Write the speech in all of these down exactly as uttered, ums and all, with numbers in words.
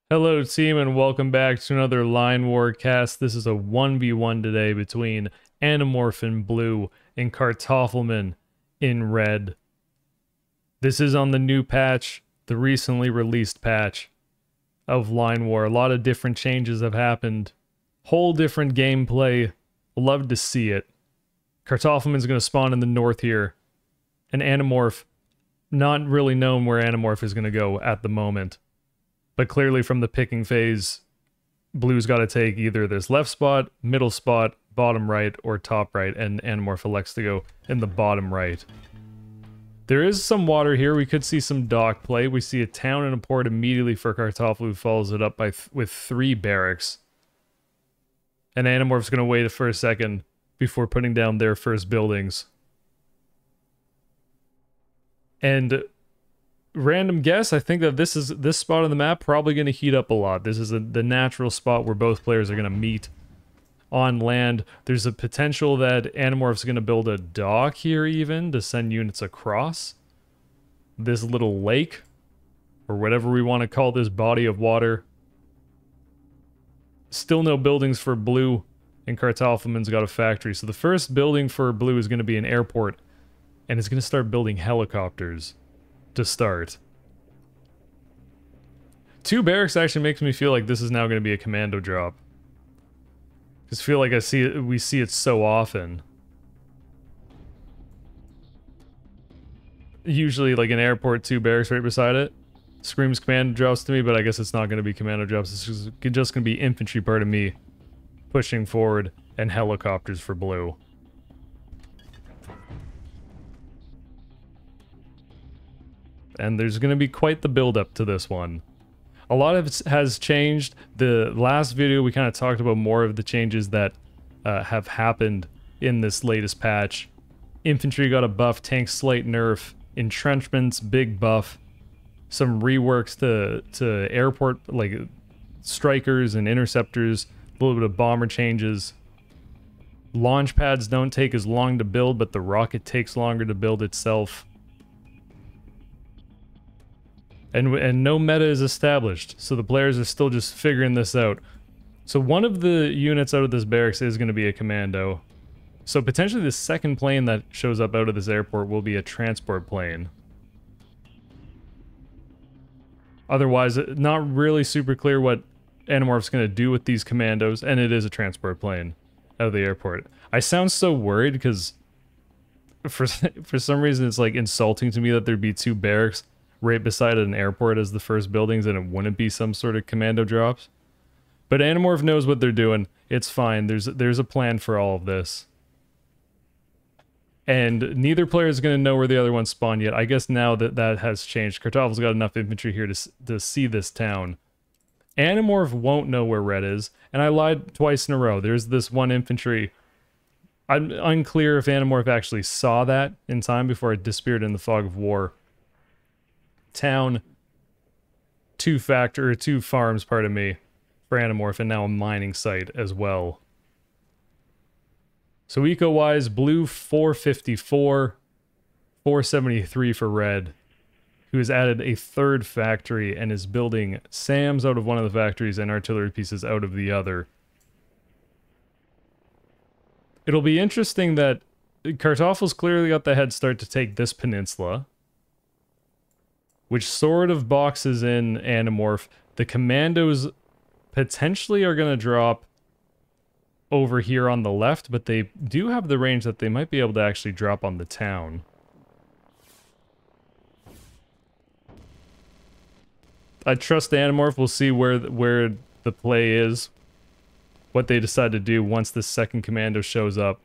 Hello team and welcome back to another Line War cast. This is a one v one today between Animorph in blue and Kartoffelman in red. This is on the new patch, the recently released patch of Line War. A lot of different changes have happened. Whole different gameplay. Love to see it. Kartoffelman's going to spawn in the north here. And Animorph, not really known where Animorph is going to go at the moment. But clearly from the picking phase, Blue's got to take either this left spot, middle spot, bottom right, or top right, and Animorph elects to go in the bottom right. There is some water here. We could see some dock play. We see a town and a port immediately for Kartoffel, who follows it up by th with three barracks. And Animorph's going to wait for a second before putting down their first buildings. And random guess, I think that this is this spot on the map probably going to heat up a lot. This is a, the natural spot where both players are going to meet on land. There's a potential that Animorph's going to build a dock here even to send units across this little lake, or whatever we want to call this body of water. Still no buildings for Blue, and Kartoffelman's got a factory. So the first building for Blue is going to be an airport, and it's going to start building helicopters to start. Two barracks actually makes me feel like this is now going to be a commando drop. Just feel like I see it, we see it so often. Usually like an airport, two barracks right beside it. Screams commando drops to me, but I guess it's not going to be commando drops. It's just, just going to be infantry part of me pushing forward and helicopters for Blue. And there's going to be quite the build-up to this one. A lot of it has changed. The last video we kind of talked about more of the changes that uh, have happened in this latest patch. Infantry got a buff, tanks slight nerf, entrenchments big buff, some reworks to, to airport, like strikers and interceptors, a little bit of bomber changes. Launch pads don't take as long to build, but the rocket takes longer to build itself. And, and no meta is established, so the players are still just figuring this out. So one of the units out of this barracks is going to be a commando. So potentially the second plane that shows up out of this airport will be a transport plane. Otherwise, not really super clear what Animorph's going to do with these commandos, and it is a transport plane out of the airport. I sound so worried because for, for some reason it's like insulting to me that there'd be two barracks right beside an airport as the first buildings, and it wouldn't be some sort of commando drops. But Animorph knows what they're doing. It's fine. There's there's a plan for all of this. And neither player is going to know where the other one spawned yet. I guess now that that has changed. Kartoffel's got enough infantry here to, to see this town. Animorph won't know where red is, and I lied twice in a row. There's this one infantry. I'm unclear if Animorph actually saw that in time before it disappeared in the fog of war. Town, two factor, two farms, pardon me, for Animorph, and now a mining site as well. So eco-wise, Blue four fifty-four, four seventy-three for red, who has added a third factory and is building SAMs out of one of the factories and artillery pieces out of the other. It'll be interesting that Kartoffel's clearly got the head start to take this peninsula, which sort of boxes in Animorph. The commandos potentially are going to drop over here on the left, but they do have the range that they might be able to actually drop on the town. I trust Animorph. We'll see where, where the play is, what they decide to do once this second commando shows up.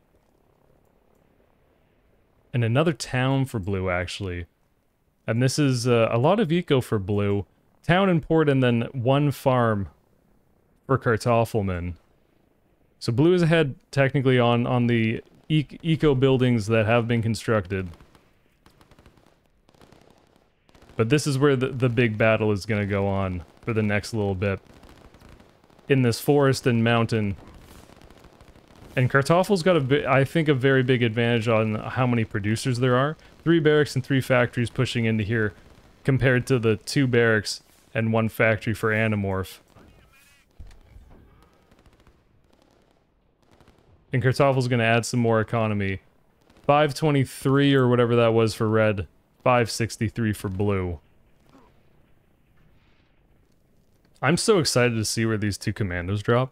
And another town for Blue, actually. And this is uh, a lot of eco for Blue. Town and port, and then one farm for Kartoffelman. So Blue is ahead technically on, on the e eco buildings that have been constructed. But this is where the, the big battle is going to go on for the next little bit. In this forest and mountain. And Kartoffel's got, a, I think, a very big advantage on how many producers there are. Three barracks and three factories pushing into here compared to the two barracks and one factory for Animorph. And Kartoffel's going to add some more economy. five twenty-three or whatever that was for red. five sixty-three for blue. I'm so excited to see where these two commandos drop.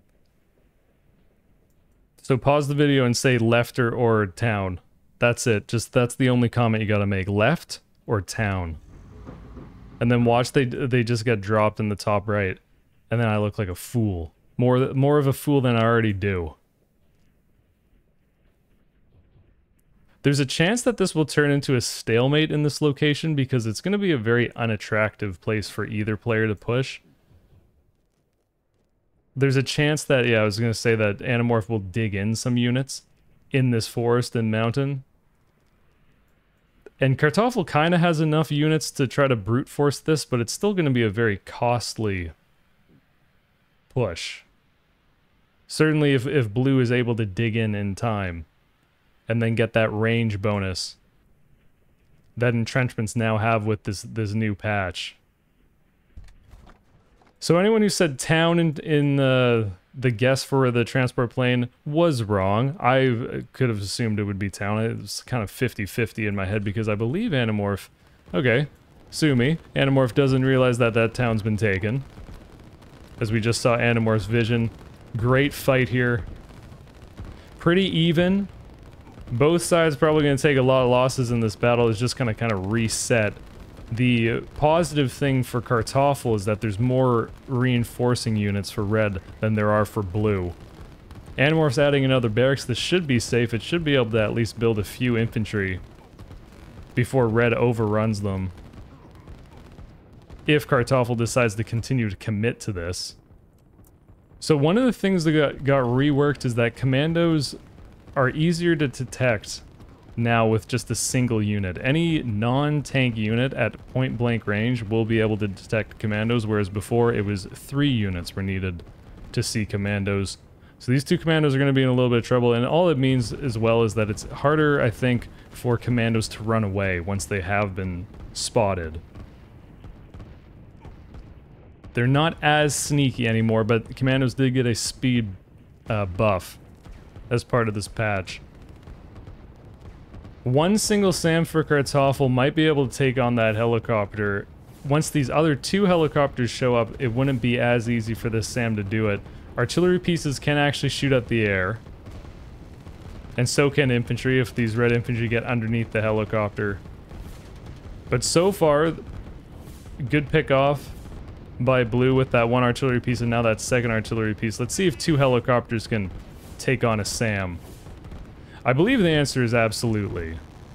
So pause the video and say left or, or town. That's it. Just that's the only comment you gotta make. Left or town. And then watch they they just get dropped in the top right. And then I look like a fool. More, more of a fool than I already do. There's a chance that this will turn into a stalemate in this location because it's going to be a very unattractive place for either player to push. There's a chance that, yeah, I was going to say that Animorph will dig in some units in this forest and mountain. And Kartoffel kind of has enough units to try to brute force this, but it's still going to be a very costly push. Certainly if, if Blue is able to dig in in time. And then get that range bonus that entrenchments now have with this this new patch. So anyone who said town in, in uh, the guess for the transport plane was wrong. I could have assumed it would be town. It was kind of fifty fifty in my head because I believe Animorph... Okay, sue me. Animorph doesn't realize that that town's been taken. As we just saw Animorph's vision. Great fight here. Pretty even. Both sides probably going to take a lot of losses in this battle. It's just going to kind of reset. The positive thing for Kartoffel is that there's more reinforcing units for red than there are for blue. Animorph's adding another barracks. This should be safe. It should be able to at least build a few infantry before red overruns them. If Kartoffel decides to continue to commit to this. So one of the things that got, got reworked is that commandos are easier to detect now with just a single unit. Any non-tank unit at point-blank range will be able to detect commandos, whereas before it was three units were needed to see commandos. So these two commandos are going to be in a little bit of trouble, and all it means as well is that it's harder, I think, for commandos to run away once they have been spotted. They're not as sneaky anymore, but commandos did get a speed uh, buff as part of this patch. One single SAM for Kartoffel might be able to take on that helicopter. Once these other two helicopters show up, it wouldn't be as easy for this SAM to do it. Artillery pieces can actually shoot at the air. And so can infantry if these red infantry get underneath the helicopter. But so far, good pick off by blue with that one artillery piece and now that second artillery piece. Let's see if two helicopters can take on a SAM. I believe the answer is absolutely.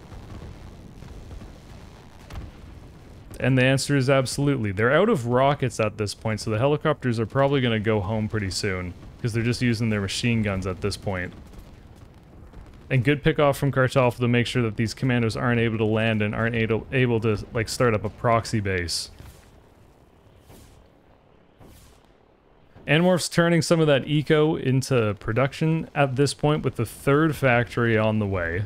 And the answer is absolutely. They're out of rockets at this point, so the helicopters are probably going to go home pretty soon, because they're just using their machine guns at this point. And good pick off from Kartoffel to make sure that these commandos aren't able to land and aren't able, able to like start up a proxy base. Animorph's turning some of that eco into production at this point with the third factory on the way.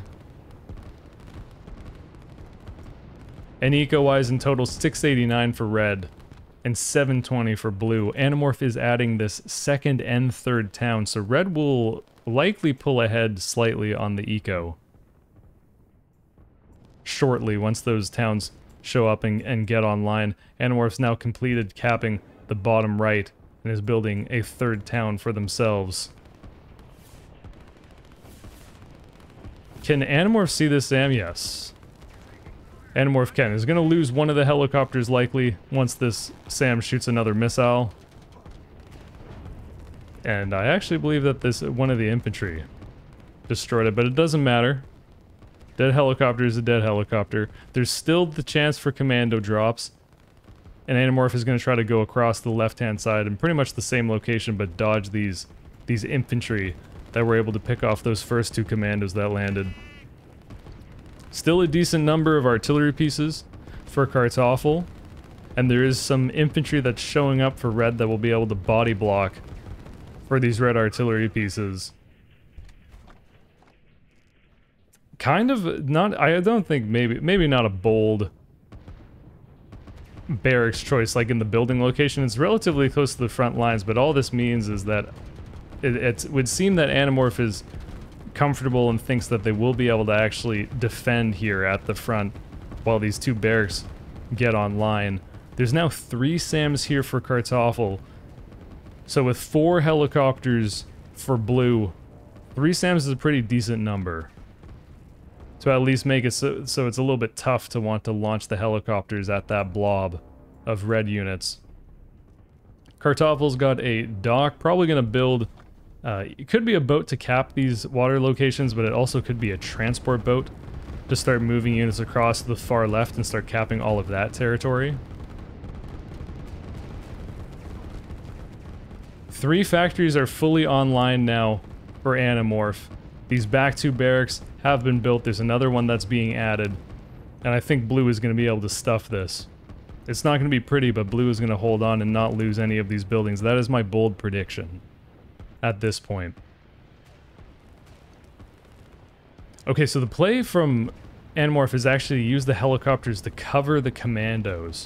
And eco-wise in total six eighty-nine for red and seven twenty for blue. Animorph is adding this second and third town, so red will likely pull ahead slightly on the eco shortly once those towns show up and, and get online. Animorph's now completed capping the bottom right and is building a third town for themselves. Can Animorph see this SAM? Yes. Animorph can. Is going to lose one of the helicopters likely once this SAM shoots another missile. And I actually believe that this one of the infantry destroyed it, but it doesn't matter. Dead helicopter is a dead helicopter. There's still the chance for commando drops. And Animorph is going to try to go across the left-hand side in pretty much the same location, but dodge these these infantry that were able to pick off those first two commandos that landed. Still a decent number of artillery pieces for Kartoffel, and there is some infantry that's showing up for red that will be able to body block for these red artillery pieces. Kind of not, I don't think maybe, maybe not a bold... barracks choice, like in the building location. It's relatively close to the front lines, but all this means is that it, it would seem that Animorph is comfortable and thinks that they will be able to actually defend here at the front while these two barracks get online. There's now three SAMs here for Kartoffel. So with four helicopters for Blue, three SAMs is a pretty decent number. To at least make it so, so it's a little bit tough to want to launch the helicopters at that blob of red units. Kartoffel's got a dock, probably going to build... Uh, it could be a boat to cap these water locations, but it also could be a transport boat to start moving units across to the far left and start capping all of that territory. Three factories are fully online now for Animorph. These back two barracks have been built. There's another one that's being added. And I think Blue is going to be able to stuff this. It's not going to be pretty, but Blue is going to hold on and not lose any of these buildings. That is my bold prediction at this point. Okay, so the play from Animorph is actually to use the helicopters to cover the commandos.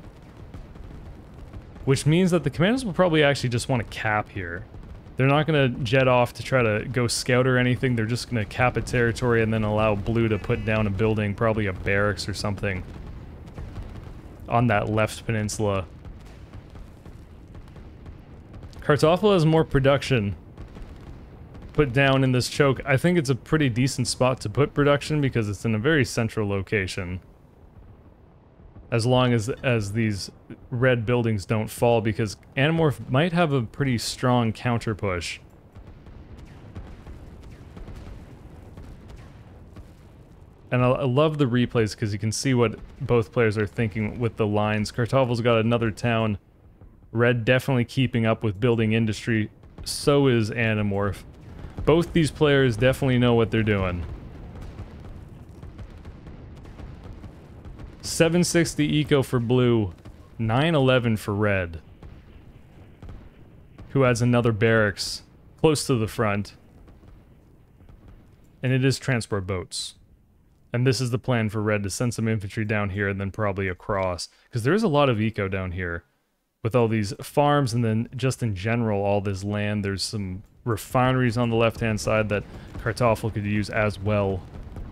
Which means that the commandos will probably actually just want to cap here. They're not going to jet off to try to go scout or anything. They're just going to cap a territory and then allow Blue to put down a building, probably a barracks or something, on that left peninsula. Kartoffel has more production put down in this choke. I think it's a pretty decent spot to put production because it's in a very central location. As long as as these red buildings don't fall, because Animorph might have a pretty strong counter push. And I, I love the replays because you can see what both players are thinking with the lines. Kartoffel's got another town. Red definitely keeping up with building industry. So is Animorph. Both these players definitely know what they're doing. seven sixty eco for Blue, nine eleven for Red, who adds another barracks close to the front. And it is transport boats. And this is the plan for Red, to send some infantry down here and then probably across. Because there is a lot of eco down here with all these farms, and then just in general all this land. There's some refineries on the left-hand side that Kartoffel could use as well.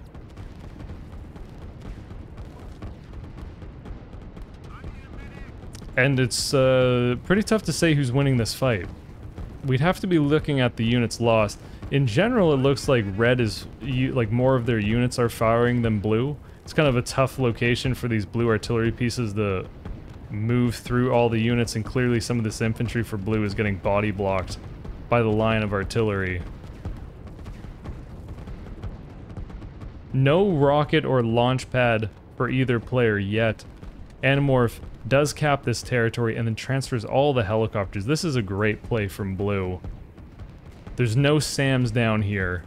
And it's uh, pretty tough to say who's winning this fight. We'd have to be looking at the units lost. In general, it looks like Red is, like, more of their units are firing than Blue. It's kind of a tough location for these Blue artillery pieces to move through all the units, and clearly some of this infantry for Blue is getting body blocked by the line of artillery. No rocket or launch pad for either player yet. Animorph does cap this territory and then transfers all the helicopters. This is a great play from Blue. There's no SAMs down here.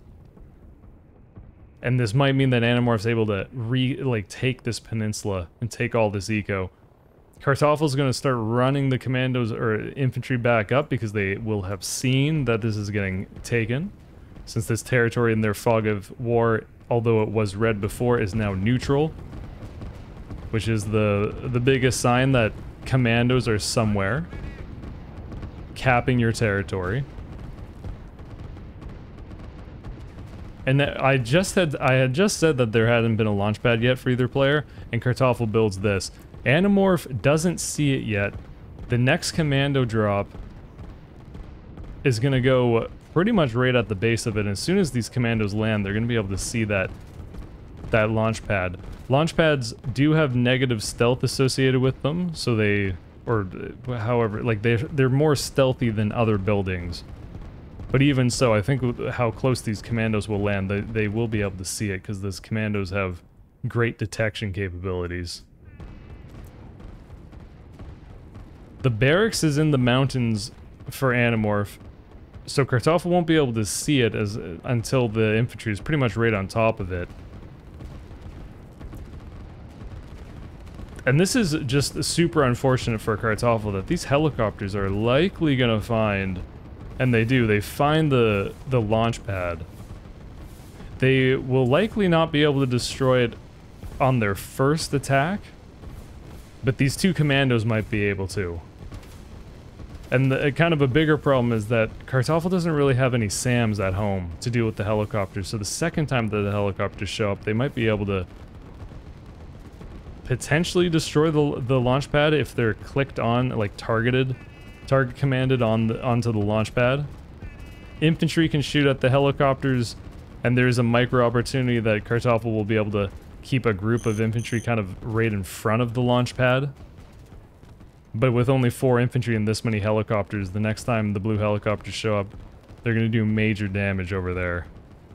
And this might mean that Animorph's able to re like take this peninsula and take all this eco. Kartoffel's going to start running the commandos or infantry back up because they will have seen that this is getting taken. Since this territory in their fog of war, although it was red before, is now neutral. Which is the, the biggest sign that commandos are somewhere capping your territory. And that I just had I had just said that there hadn't been a launch pad yet for either player, and Kartoffel builds this. Animorph doesn't see it yet. The next commando drop is going to go pretty much right at the base of it. And as soon as these commandos land, they're going to be able to see that that launch pad. Launch pads do have negative stealth associated with them, so they, or however, like they they're more stealthy than other buildings. But even so, I think how close these commandos will land, they, they will be able to see it because those commandos have great detection capabilities. The barracks is in the mountains for Animorph, so Kartoffel won't be able to see it as until the infantry is pretty much right on top of it. And this is just super unfortunate for Kartoffel that these helicopters are likely going to find, and they do, they find the, the launch pad. They will likely not be able to destroy it on their first attack, But these two commandos might be able to. And the, kind of a bigger problem is that Kartoffel doesn't really have any SAMs at home to deal with the helicopters, so the second time that the helicopters show up, they might be able to potentially destroy the, the launch pad if they're clicked on, like targeted, target commanded on the, onto the launch pad. Infantry can shoot at the helicopters, and there's a micro opportunity that Kartoffel will be able to keep a group of infantry kind of right in front of the launch pad. But with only four infantry and this many helicopters, the next time the blue helicopters show up, they're going to do major damage over there.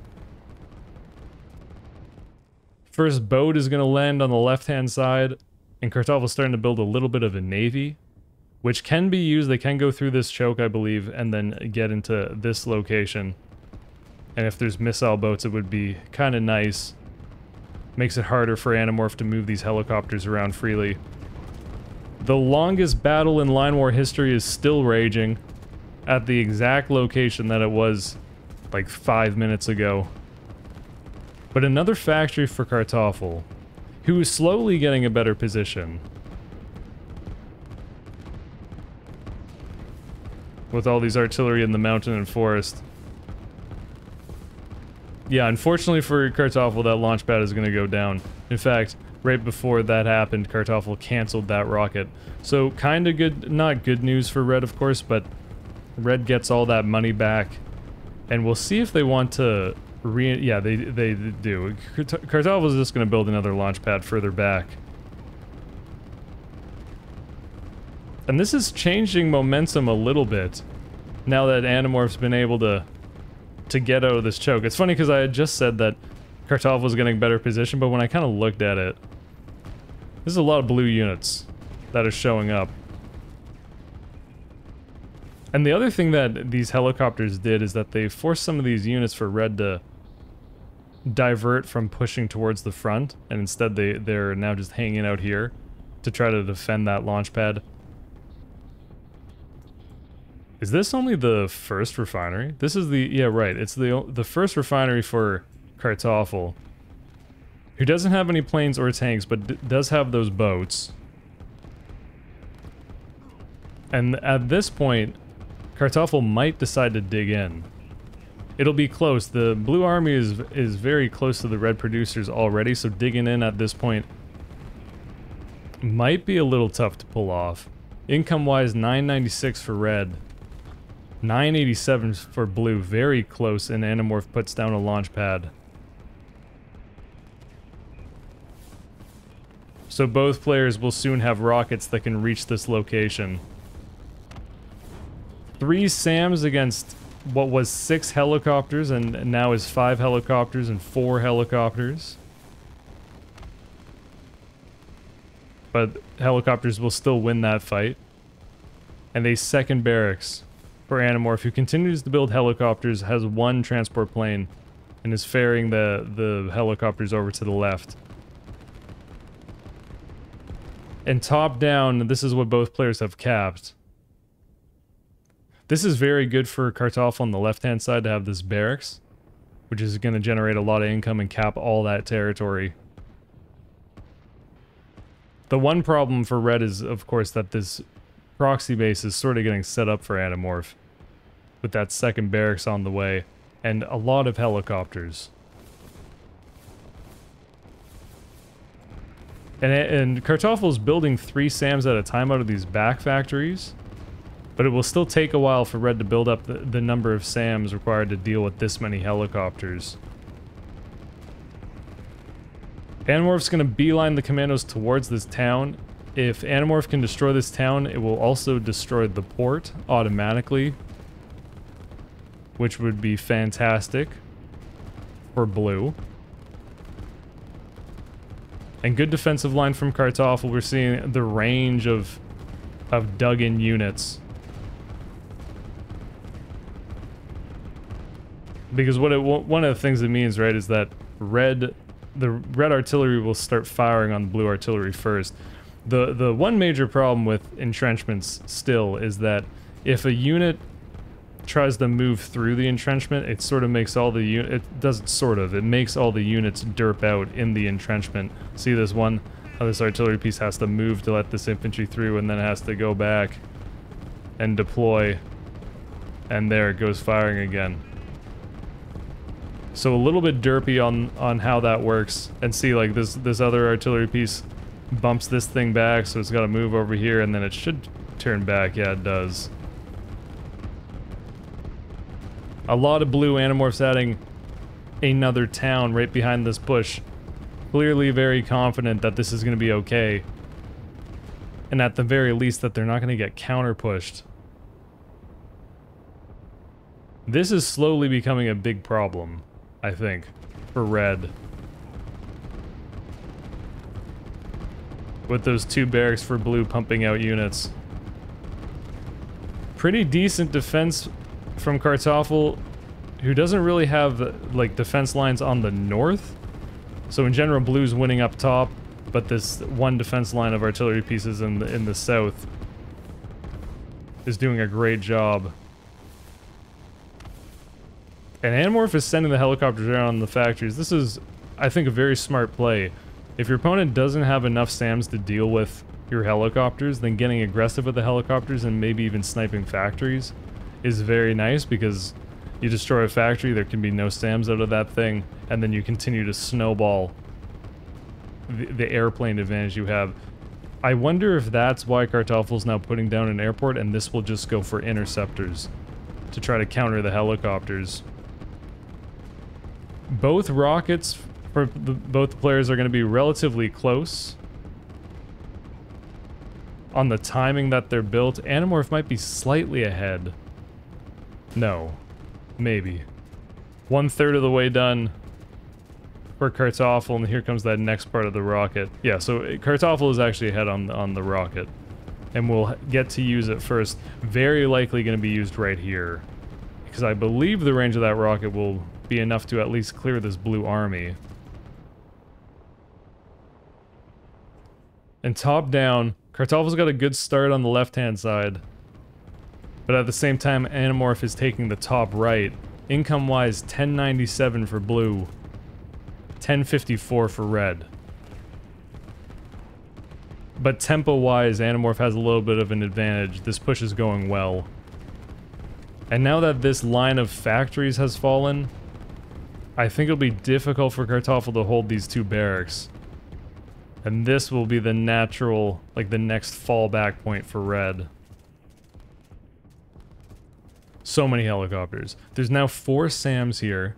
First boat is going to land on the left-hand side, and Kartoffel's starting to build a little bit of a navy, which can be used. They can go through this choke, I believe, and then get into this location. And if there's missile boats, it would be kind of nice. Makes it harder for Animorph to move these helicopters around freely. The longest battle in Line War history is still raging at the exact location that it was like five minutes ago. But another factory for Kartoffel, who is slowly getting a better position. With all these artillery in the mountain and forest. Yeah, unfortunately for Kartoffel, that launch pad is going to go down. In fact, right before that happened, Kartoffel canceled that rocket. So, kind of good, not good news for Red, of course, but Red gets all that money back. And we'll see if they want to re... Yeah, they, they do. Kartoffel's just going to build another launch pad further back. And this is changing momentum a little bit, now that Animorph's been able to to get out of this choke. It's funny because I had just said that Kartoffel was getting better position, but when I kind of looked at it, there's a lot of blue units that are showing up. And the other thing that these helicopters did is that they forced some of these units for Red to divert from pushing towards the front, and instead they, they're now just hanging out here to try to defend that launch pad. Is this only the first refinery? This is the... yeah, right. It's the the first refinery for Kartoffel, who doesn't have any planes or tanks, but d does have those boats. And at this point, Kartoffel might decide to dig in. It'll be close. The Blue Army is, is very close to the Red producers already, so digging in at this point might be a little tough to pull off. Income-wise, nine ninety-six for Red. nine eighty-seven for Blue, very close, and Animorph puts down a launch pad. So both players will soon have rockets that can reach this location. Three SAMs against what was six helicopters, and now is five helicopters and four helicopters. But helicopters will still win that fight. And a second barracks for Animorph, who continues to build helicopters, has one transport plane, and is ferrying the, the helicopters over to the left. And top down, this is what both players have capped. This is very good for Kartoffel on the left-hand side to have this barracks, which is going to generate a lot of income and cap all that territory. The one problem for Red is, of course, that this proxy base is sort of getting set up for Animorph, with that second barracks on the way, and a lot of helicopters. And, and Kartoffel's building three SAMs at a time out of these back factories, but it will still take a while for Red to build up the, the number of SAMs required to deal with this many helicopters. Animorph's going to beeline the commandos towards this town. If Animorph can destroy this town, it will also destroy the port automatically, which would be fantastic for Blue. And good defensive line from Kartoffel. We're seeing the range of of dug-in units. Because what it, one of the things it means, right, is that red, the red artillery will start firing on the blue artillery first. The the one major problem with entrenchments still is that if a unit tries to move through the entrenchment, it sort of makes all the unit, it doesn't sort of, it makes all the units derp out in the entrenchment. See this one? How this artillery piece has to move to let this infantry through, and then it has to go back and deploy. And there it goes firing again. So a little bit derpy on on how that works. And see, like, this this other artillery piece bumps this thing back, so it's got to move over here, and then it should turn back. Yeah, it does. A lot of blue Animorphs adding another town right behind this push. Clearly very confident that this is going to be okay. And at the very least that they're not going to get counter-pushed. This is slowly becoming a big problem, I think, for red. With those two barracks for blue pumping out units. Pretty decent defense from Kartoffel, who doesn't really have, like, defense lines on the north. So in general, blue's winning up top, but this one defense line of artillery pieces in the, in the south is doing a great job. And Animorph is sending the helicopters around the factories. This is, I think, a very smart play. If your opponent doesn't have enough SAMs to deal with your helicopters, then getting aggressive with the helicopters and maybe even sniping factories is very nice, because you destroy a factory, there can be no SAMs out of that thing, and then you continue to snowball the, the airplane advantage you have. I wonder if that's why Kartoffel's now putting down an airport, and this will just go for interceptors to try to counter the helicopters. Both rockets for the, both players are going to be relatively close on the timing that they're built. Animorph might be slightly ahead. No. Maybe. One third of the way done for Kartoffel, and here comes that next part of the rocket. Yeah, so Kartoffel is actually ahead on, on the rocket. And we'll get to use it first. Very likely going to be used right here. Because I believe the range of that rocket will be enough to at least clear this blue army. And top down, Kartoffel's got a good start on the left-hand side. But at the same time, Animorph is taking the top right. Income-wise, ten ninety-seven for blue. ten fifty-four for red. But tempo-wise, Animorph has a little bit of an advantage. This push is going well. And now that this line of factories has fallen, I think it'll be difficult for Kartoffel to hold these two barracks. And this will be the natural, like the next fallback point for red. So many helicopters. There's now four SAMs here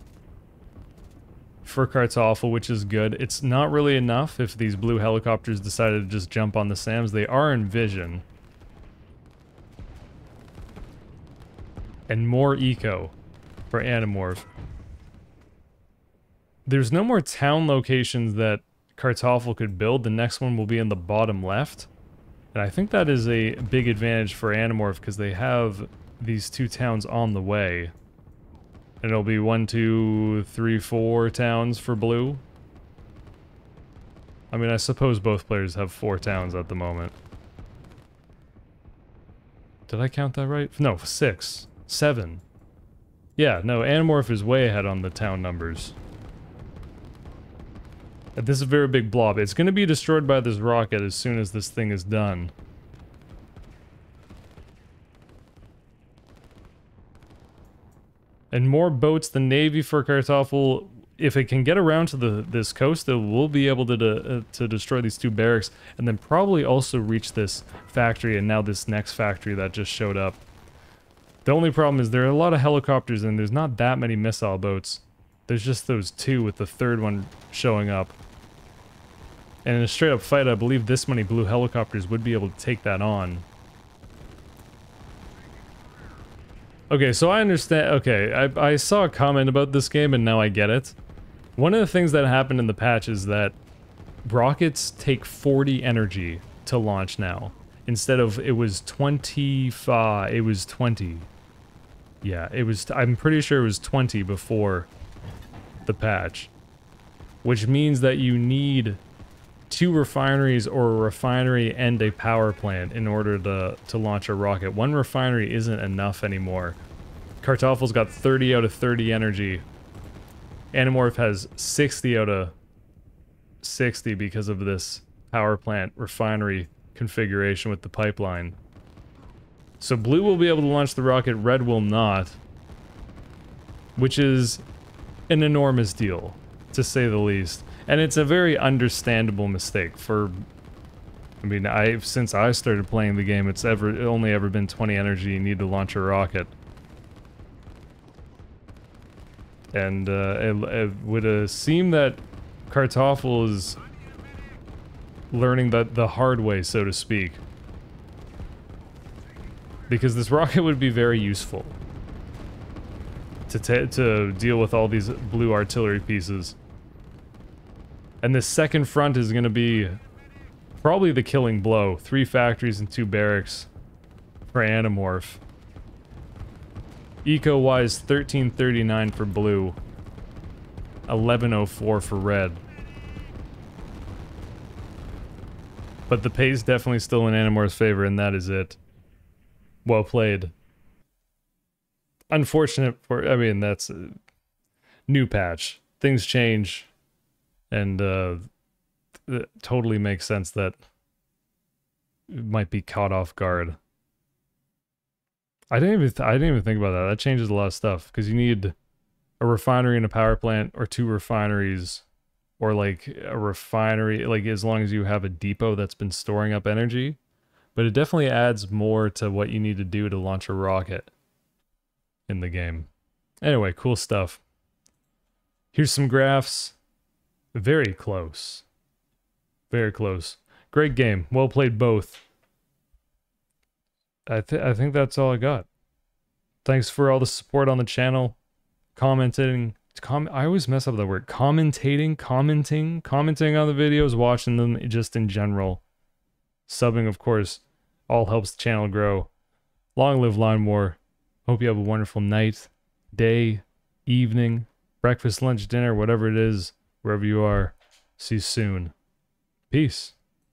for Kartoffel, which is good. It's not really enough if these blue helicopters decided to just jump on the SAMs. They are in vision. And more eco for Animorph. There's no more town locations that Kartoffel could build. The next one will be in the bottom left. And I think that is a big advantage for Animorph, because they have these two towns on the way. And it'll be one, two, three, four towns for blue. I mean, I suppose both players have four towns at the moment. Did I count that right? No, six. Seven. Yeah, no, Animorph is way ahead on the town numbers. This is a very big blob. It's going to be destroyed by this rocket as soon as this thing is done. And more boats, the Navy for Kartoffel. If it can get around to the this coast, it will be able to, to, uh, to destroy these two barracks, and then probably also reach this factory, and now this next factory that just showed up. The only problem is there are a lot of helicopters, and there's not that many missile boats. There's just those two, with the third one showing up. And in a straight-up fight, I believe this many blue helicopters would be able to take that on. Okay, so I understand. Okay, I, I saw a comment about this game, and now I get it. One of the things that happened in the patch is that rockets take forty energy to launch now. Instead of, it was twenty-five, it was twenty. Yeah, it was, I'm pretty sure it was twenty before the patch. Which means that you need two refineries or a refinery and a power plant in order to, to launch a rocket. One refinery isn't enough anymore. Kartoffel's got thirty out of thirty energy. Animorph has sixty out of sixty because of this power plant refinery configuration with the pipeline. So blue will be able to launch the rocket, red will not. Which is an enormous deal, to say the least. And it's a very understandable mistake for... I mean, I since I started playing the game, it's ever only ever been twenty energy you need to launch a rocket. And uh, it, it would uh, seem that Kartoffel is learning the, the hard way, so to speak. Because this rocket would be very useful to, t to deal with all these blue artillery pieces. And the second front is going to be probably the killing blow. Three factories and two barracks for Animorph. Eco-wise, thirteen thirty-nine for blue. eleven oh four for red. But the pay's definitely still in Animorph's favor, and that is it. Well played. Unfortunate for... I mean, that's a new patch. Things change. And, uh... it totally makes sense that it might be caught off guard. I didn't even th I didn't even think about that. That changes a lot of stuff because you need a refinery and a power plant, or two refineries, or like a refinery, like as long as you have a depot that's been storing up energy. But it definitely adds more to what you need to do to launch a rocket in the game. Anyway, cool stuff. Here's some graphs. Very close. Very close. Great game. Well played both. I, th I think that's all I got. Thanks for all the support on the channel. Commenting. Com I always mess up the word. Commentating. Commenting. Commenting on the videos. Watching them just in general. Subbing, of course. All helps the channel grow. Long live Line War. Hope you have a wonderful night, day, evening, breakfast, lunch, dinner, whatever it is, wherever you are. See you soon. Peace.